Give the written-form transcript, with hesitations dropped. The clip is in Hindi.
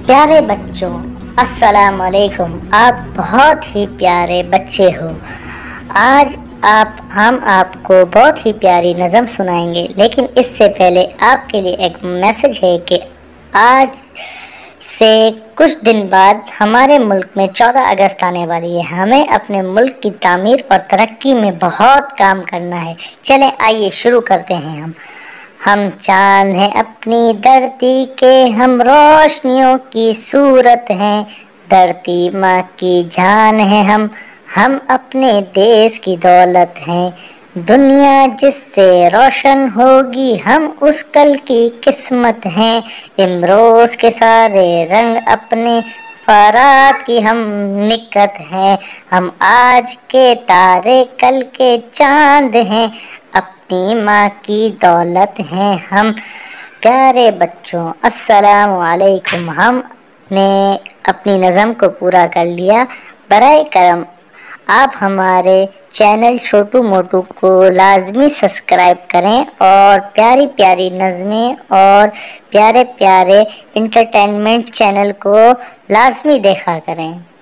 प्यारे बच्चों, अस्सलाम वालेकुम। आप बहुत ही प्यारे बच्चे हो। आज हम आपको बहुत ही प्यारी नज़म सुनाएंगे, लेकिन इससे पहले आपके लिए एक मैसेज है कि आज से कुछ दिन बाद हमारे मुल्क में 14 अगस्त आने वाली है। हमें अपने मुल्क की तामीर और तरक्की में बहुत काम करना है। चलें आइए शुरू करते हैं। हम चाँद हैं अपनी धरती के, हम रोशनियों की सूरत हैं। धरती माँ की जान है हम अपने देश की दौलत हैं। दुनिया जिससे रोशन होगी, हम उस कल की किस्मत हैं। इमरोज के सारे रंग अपने, फरात की हम निकत हैं। हम आज के तारे कल के चांद हैं, अपनी माँ की दौलत हैं हम। प्यारे बच्चों, अस्सलाम वालेकुम। हमने अपनी नज़म को पूरा कर लिया। बराए करम आप हमारे चैनल छोटू मोटू को लाजमी सब्सक्राइब करें और प्यारी प्यारी नज़में और प्यारे प्यारे इंटरटेनमेंट चैनल को लाजमी देखा करें।